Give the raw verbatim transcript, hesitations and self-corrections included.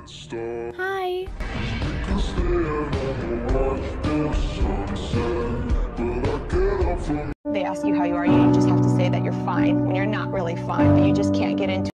Hi. They ask you how you are, you just have to say that you're fine when you're not really fine, but you just can't get into